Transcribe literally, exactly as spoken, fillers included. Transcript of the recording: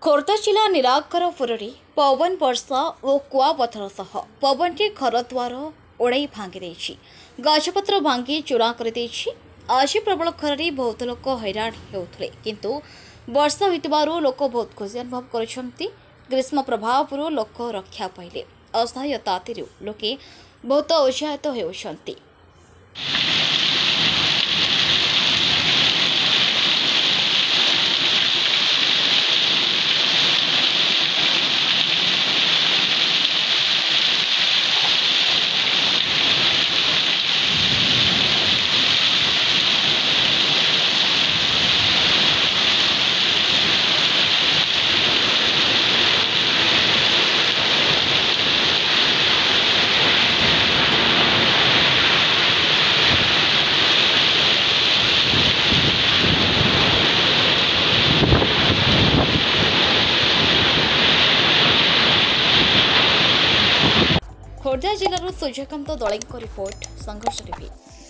खोर्धा जिला निराकरपुर पवन वर्षा और कुआपथर सह पवन टी घरद्वार ओड़ाई भांगी गछपत्र भांगी चूरा कर आज प्रबल खर बहुत लोक हैरान होते किंतु वर्षा हो लोक बहुत खुशी अनुभव कर ग्रीष्म प्रभाव लोक रक्षा पाइले असह्य ताती लोके बहुत उत्साहित होती। खोर्धा जिलार सूर्यकांत दलई रिपोर्ट संघर्ष टीवी।